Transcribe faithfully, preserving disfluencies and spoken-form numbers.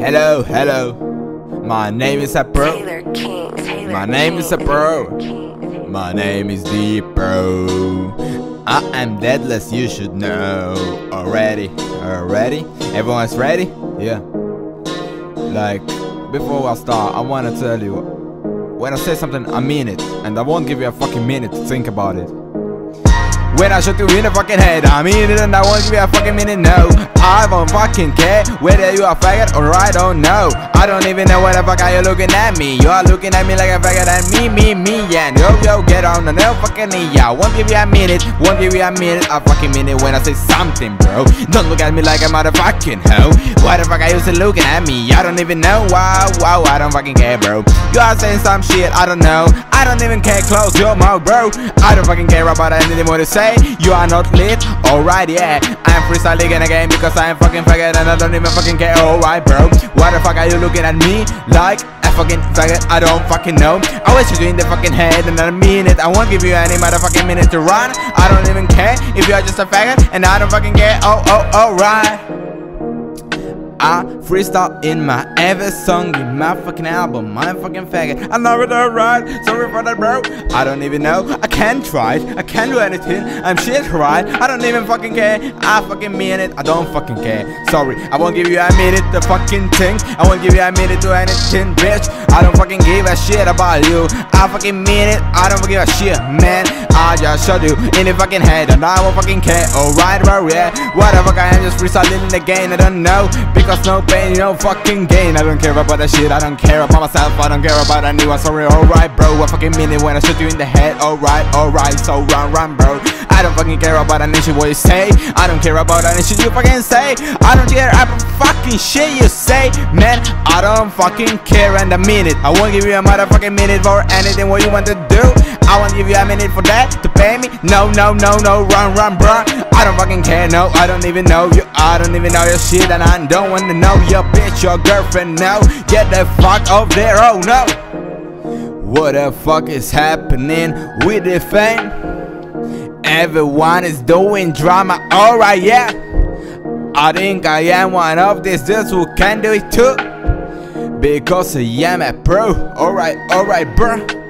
Hello, hello. My name is a bro. My name is a bro. My name is D Bro. I am deadless, you should know. Already, already? Everyone's ready? Yeah. Like, before I start, I wanna tell you, when I say something, I mean it. And I won't give you a fucking minute to think about it. When I shoot you in the fucking head, I mean it, and I won't give you a fucking minute, no. I don't fucking care whether you are faggot or I don't know. I don't even know what the fuck are you looking at me. You are looking at me like a faggot and me, me, me, yeah. Yo, yo, get on the no fucking knee, yeah. Won't give you a minute, won't give you a minute, a fucking minute when I say something, bro. Don't look at me like a motherfucking hoe. Why the fuck are you still looking at me? I don't even know, wow, wow, I don't fucking care, bro. You are saying some shit, I don't know. I don't even care, close your mouth, bro. I don't fucking care about anything more to say. You are not lit, alright, yeah. I am freestyling in a game because I am fucking faggot and I don't even fucking care, alright, bro. Why the fuck are you looking at me like a fucking faggot? I don't fucking know. I wish you in the fucking head and I mean it. I won't give you any motherfucking minute to run. I don't even care if you are just a faggot and I don't fucking care, oh, oh, alright. I freestyle in my every song, in my fucking album, my fucking faggot. I know it alright, sorry for that, bro. I don't even know, I can't try it, I can't do anything, I'm shit right. I don't even fucking care, I fucking mean it, I don't fucking care. Sorry, I won't give you a minute to fucking think, I won't give you a minute to anything, bitch. I don't fucking give a shit about you, I fucking mean it, I don't give a shit, man. I just shot you in the fucking head and I won't fucking care, alright, bro, yeah. What the fuck, I am just freestyling in the game, I don't know. Because no pain, no fucking gain. I don't care about that shit, I don't care about myself, I don't care about anyone. Sorry, alright, bro. I fucking mean it when I shoot you in the head. Alright, alright, so run, run, bro. I don't fucking care about any shit what you say. I don't care about any shit you fucking say. I don't care about fucking shit you say, man. I don't fucking care and I mean it. I won't give you a motherfucking minute for anything what you want to do. I won't give you a minute for that to pay me. No, no, no, no, run, run, bro. I don't fucking care, no, I don't even know you. I don't even know your shit and I don't want to know your bitch, your girlfriend, no. Get the fuck off there, oh no. What the fuck is happening with the fame? Everyone is doing drama, alright, yeah. I think I am one of these dudes who can do it too, because I am a pro, alright, alright, bro.